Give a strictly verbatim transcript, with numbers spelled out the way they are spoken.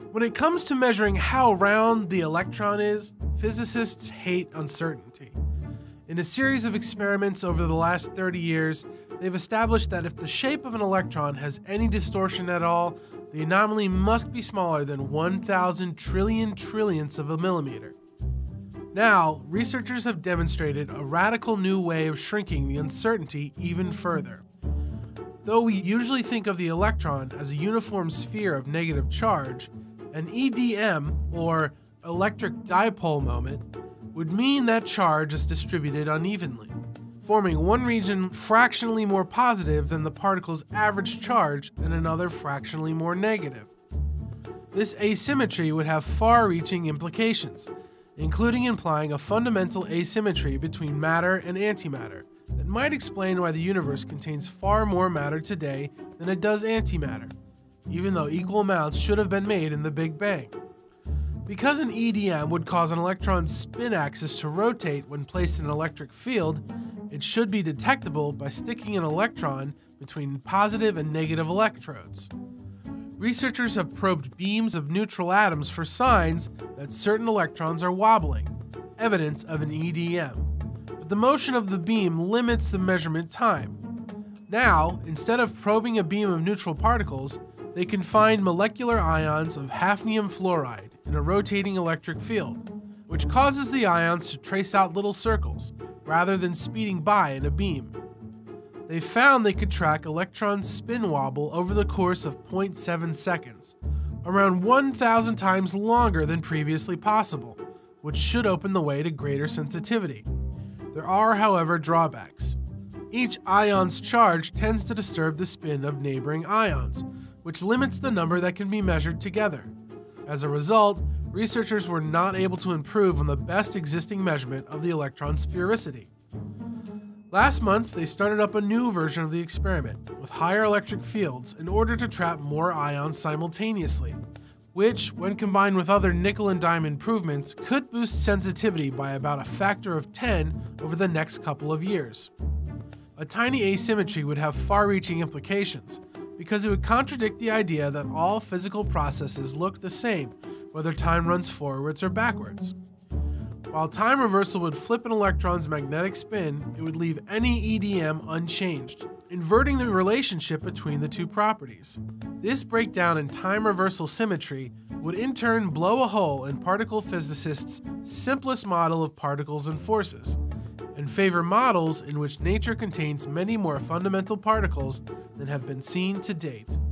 When it comes to measuring how round the electron is, physicists hate uncertainty. In a series of experiments over the last thirty years, they've established that if the shape of an electron has any distortion at all, the anomaly must be smaller than one thousand trillion trillionths of a millimeter. Now, researchers have demonstrated a radical new way of shrinking the uncertainty even further. Though we usually think of the electron as a uniform sphere of negative charge, an E D M, or electric dipole moment, would mean that charge is distributed unevenly, forming one region fractionally more positive than the particle's average charge and another fractionally more negative. This asymmetry would have far-reaching implications, including implying a fundamental asymmetry between matter and antimatter that might explain why the universe contains far more matter today than it does antimatter, even though equal amounts should have been made in the Big Bang. Because an E D M would cause an electron's spin axis to rotate when placed in an electric field, it should be detectable by sticking an electron between positive and negative electrodes. Researchers have probed beams of neutral atoms for signs that certain electrons are wobbling, evidence of an E D M. But the motion of the beam limits the measurement time. Now, instead of probing a beam of neutral particles, they can find molecular ions of hafnium fluoride in a rotating electric field, which causes the ions to trace out little circles, rather than speeding by in a beam. They found they could track electrons' spin wobble over the course of zero point seven seconds, around one thousand times longer than previously possible, which should open the way to greater sensitivity. There are, however, drawbacks. Each ion's charge tends to disturb the spin of neighboring ions, which limits the number that can be measured together. As a result, researchers were not able to improve on the best existing measurement of the electron's sphericity. Last month, they started up a new version of the experiment with higher electric fields in order to trap more ions simultaneously, which, when combined with other nickel and dime improvements, could boost sensitivity by about a factor of ten over the next couple of years. A tiny asymmetry would have far-reaching implications, because it would contradict the idea that all physical processes look the same, whether time runs forwards or backwards. While time reversal would flip an electron's magnetic spin, it would leave any E D M unchanged, inverting the relationship between the two properties. This breakdown in time reversal symmetry would in turn blow a hole in particle physicists' simplest model of particles and forces, and favor models in which nature contains many more fundamental particles than have been seen to date.